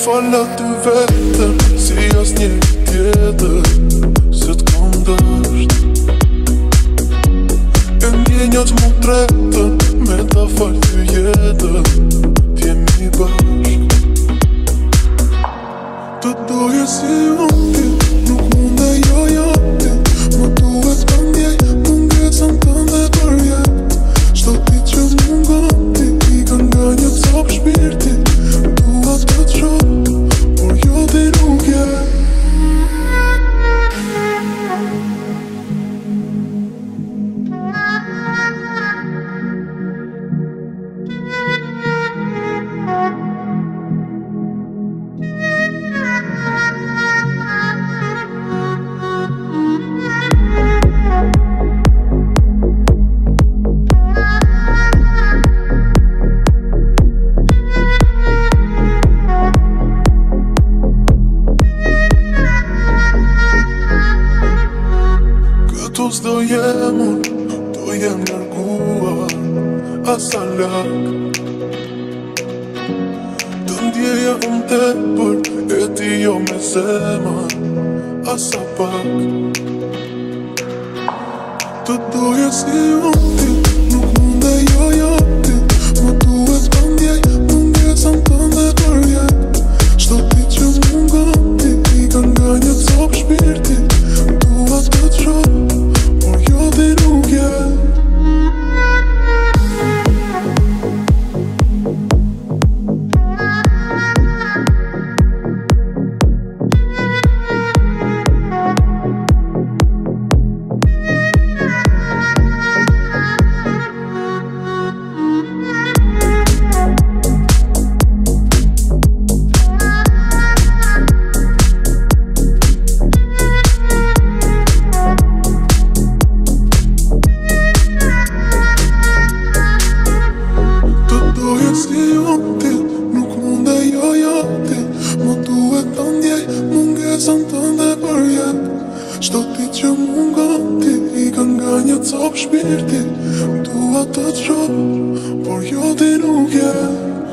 Falla ty vetëm si as një tjetër, se t'kom dësht. E ndjenjat mu tretën, me ta falë ty jetën, t'jemi bashk. Të doje si unë ti, nuk munde jo ti. Më duhet të ndjej, mungesën tënde për jetë. Shto ti që mungon ti, i kanë nga një copë shpirti. Dua të të shoh, por jo ti nuk je. S'do jem unë, do jem nërguar asa lak. Të ndjeja unë tepër, e ti jo me zemër asa pak. Të doje si unë ti, nuk munde jo ti. Më duhet të ndjej, mungesën tënde për jetë. Shto ti që mungon ti, i kanë nga një copë shpirti. Dua të të shoh, por jo ti nuk je. Si unë ti, nuk munde jo ti. Më duhet të ndjej, mungesën tënde për jetë. Shto ti që mungon ti, i kanë nga një copë shpirti. Dua të të shoh, por jo ti nuk je.